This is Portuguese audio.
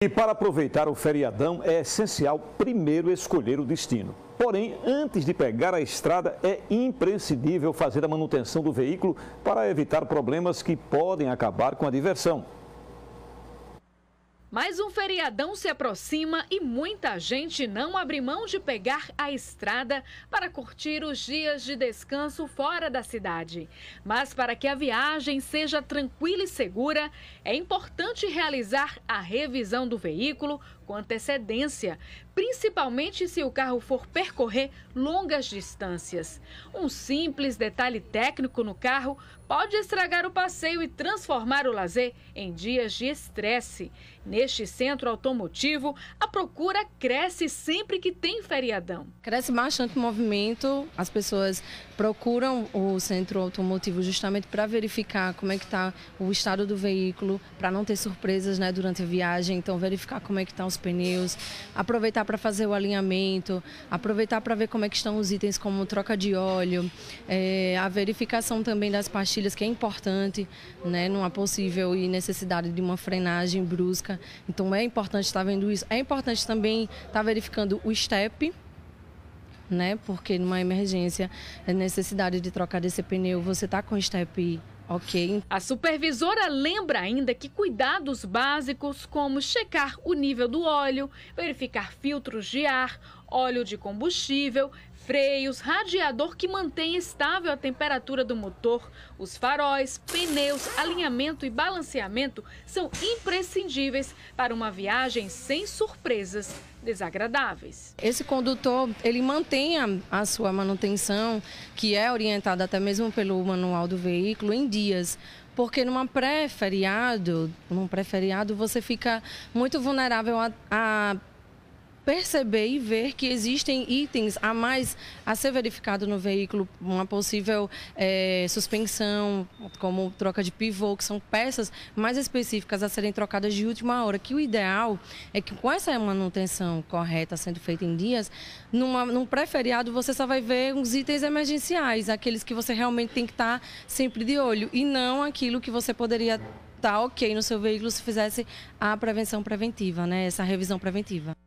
E para aproveitar o feriadão é essencial primeiro escolher o destino. Porém, antes de pegar a estrada, é imprescindível fazer a manutenção do veículo para evitar problemas que podem acabar com a diversão. Mais um feriadão se aproxima e muita gente não abre mão de pegar a estrada para curtir os dias de descanso fora da cidade. Mas para que a viagem seja tranquila e segura, é importante realizar a revisão do veículo com antecedência, principalmente se o carro for percorrer longas distâncias. Um simples detalhe técnico no carro pode estragar o passeio e transformar o lazer em dias de estresse. Neste centro automotivo, a procura cresce sempre que tem feriadão. Cresce bastante o movimento, as pessoas procuram o centro automotivo justamente para verificar como é que está o estado do veículo, para não ter surpresas, né, durante a viagem. Então, verificar como é que estão os pneus, aproveitar para fazer o alinhamento, aproveitar para ver como é que estão os itens como troca de óleo, a verificação também das pastilhas, que é importante, né, numa possível e necessidade de uma frenagem brusca. Então é importante estar vendo isso. É importante também estar verificando o step, né, porque numa emergência, é necessidade de trocar desse pneu, você está com o step ok. A supervisora lembra ainda que cuidados básicos como checar o nível do óleo, verificar filtros de ar, óleo de combustível, freios, radiador que mantém estável a temperatura do motor, os faróis, pneus, alinhamento e balanceamento são imprescindíveis para uma viagem sem surpresas desagradáveis. Esse condutor, ele mantém a sua manutenção, que é orientada até mesmo pelo manual do veículo, em dias. Porque num pré-feriado você fica muito vulnerável a perceber e ver que existem itens a mais a ser verificado no veículo, uma possível suspensão, como troca de pivô, que são peças mais específicas a serem trocadas de última hora, que o ideal é que com essa manutenção correta sendo feita em dias, num pré-feriado você só vai ver uns itens emergenciais, aqueles que você realmente tem que estar sempre de olho, e não aquilo que você poderia estar ok no seu veículo se fizesse a prevenção preventiva, né? Essa revisão preventiva.